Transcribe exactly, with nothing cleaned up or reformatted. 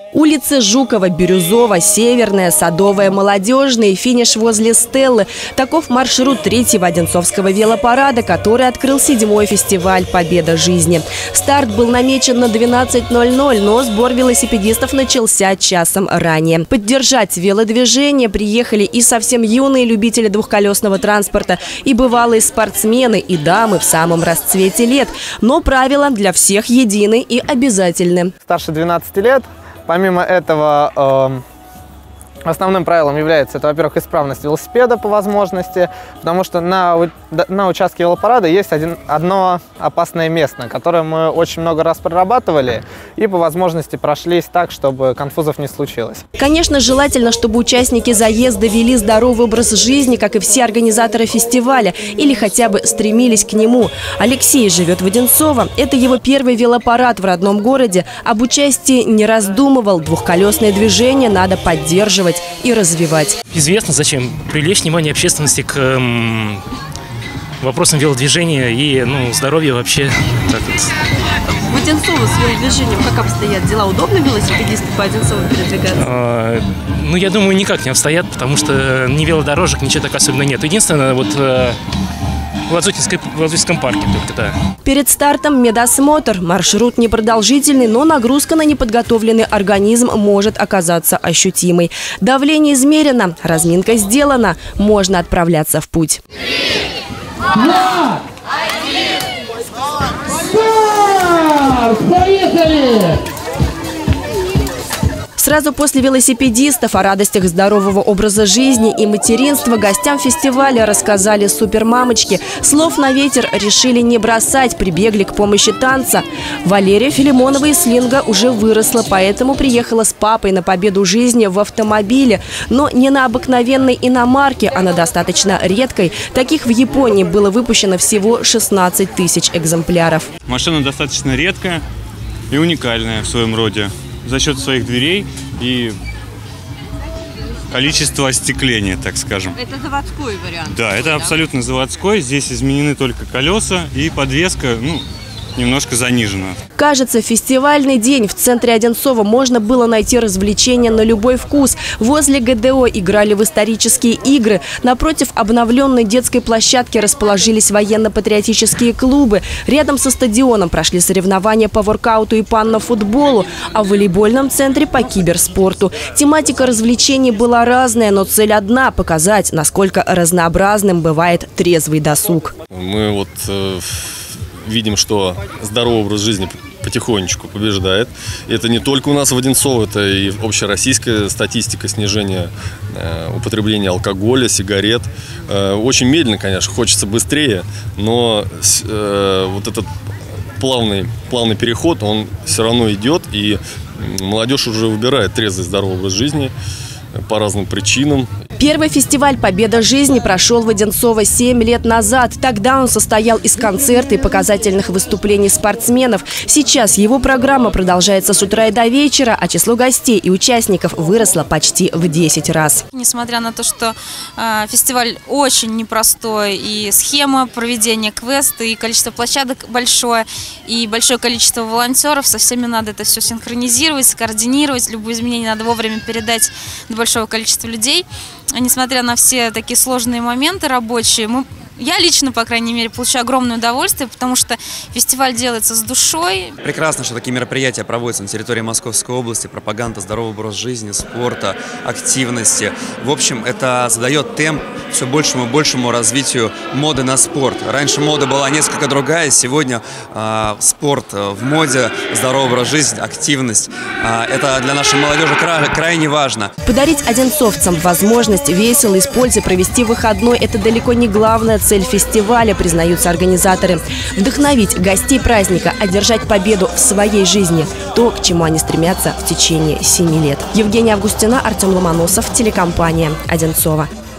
Улицы Жукова, Бирюзова, Северная, Садовая, Молодежная и финиш возле Стеллы. Таков маршрут третьего Одинцовского велопарада, который открыл седьмой фестиваль «Победа жизни». Старт был намечен на двенадцать ноль ноль, но сбор велосипедистов начался часом ранее. Поддержать велодвижение приехали и совсем юные любители двухколесного транспорта, и бывалые спортсмены, и дамы в самом расцвете лет. Но правила для всех едины и обязательны. Старше двенадцати лет. Помимо этого, э, основным правилом является, это, во-первых, исправность велосипеда по возможности, потому что на, на участке велопарада есть один, одно опасное место, которое мы очень много раз прорабатывали и по возможности прошлись так, чтобы конфузов не случилось. Конечно, желательно, чтобы участники заезда вели здоровый образ жизни, как и все организаторы фестиваля, или хотя бы стремились к нему. Алексей живет в Одинцово. Это его первый велопарад в родном городе. Об участии не раздумывал. Двухколесное движение надо поддерживать и развивать. Известно, зачем привлечь внимание общественности к эм, вопросам велодвижения и ну, здоровья вообще. Так вот. В Одинцово с велодвижением как обстоят дела? Удобно велосипедисты по Одинцову передвигаться? А, ну, я думаю, никак не обстоят, потому что ни велодорожек, ничего так особенно нет. Единственное, вот э, в Лазутинском парке только, да. Перед стартом медосмотр. Маршрут непродолжительный, но нагрузка на неподготовленный организм может оказаться ощутимой. Давление измерено, разминка сделана. Можно отправляться в путь. Поехали! Сразу после велосипедистов о радостях здорового образа жизни и материнства гостям фестиваля рассказали супермамочки. Слов на ветер решили не бросать, прибегли к помощи танца. Валерия Филимонова из Слинга уже выросла, поэтому приехала с папой на победу жизни в автомобиле. Но не на обыкновенной иномарке, а на достаточно редкой. Таких в Японии было выпущено всего шестнадцать тысяч экземпляров. Машина достаточно редкая и уникальная в своем роде. За счет своих дверей и количества остекления, так скажем. Это заводской вариант? Да, это да? абсолютно заводской. Здесь изменены только колеса и подвеска, ну, немножко занижена. Кажется, фестивальный день в центре Одинцова можно было найти развлечения на любой вкус. Возле ГДО играли в исторические игры. Напротив обновленной детской площадки расположились военно-патриотические клубы. Рядом со стадионом прошли соревнования по воркауту и панно-футболу, а в волейбольном центре по киберспорту. Тематика развлечений была разная, но цель одна – показать, насколько разнообразным бывает трезвый досуг. Мы вот... Э... видим, что здоровый образ жизни потихонечку побеждает. Это не только у нас в Одинцово, это и общероссийская статистика снижения э, употребления алкоголя, сигарет. Э, очень медленно, конечно, хочется быстрее, но э, вот этот плавный, плавный переход, он все равно идет, и молодежь уже выбирает трезвый здоровый образ жизни по разным причинам. Первый фестиваль «Победа жизни» прошел в Одинцово семь лет назад. Тогда он состоял из концерта и показательных выступлений спортсменов. Сейчас его программа продолжается с утра и до вечера, а число гостей и участников выросло почти в десять раз. Несмотря на то, что э, фестиваль очень непростой, и схема проведения квеста, и количество площадок большое, и большое количество волонтеров, со всеми надо это все синхронизировать, скоординировать, любые изменения надо вовремя передать до большого количества людей. Несмотря на все такие сложные моменты рабочие, мы, я лично, по крайней мере, получаю огромное удовольствие, потому что фестиваль делается с душой. Прекрасно, что такие мероприятия проводятся на территории Московской области. Пропаганда здорового образа жизни, спорта, активности. В общем, это задает темп все большему и большему развитию моды на спорт. Раньше мода была несколько другая, сегодня э, спорт в моде, здоровый образ жизни, активность. Э, это для нашей молодежи кра крайне важно. Подарить одинцовцам возможность весело и с пользой провести выходной – это далеко не главная цель. Цель фестиваля, признаются организаторы. Вдохновить гостей праздника, одержать победу в своей жизни. То, к чему они стремятся в течение семи лет. Евгения Августина, Артем Ломоносов, телекомпания «Одинцово».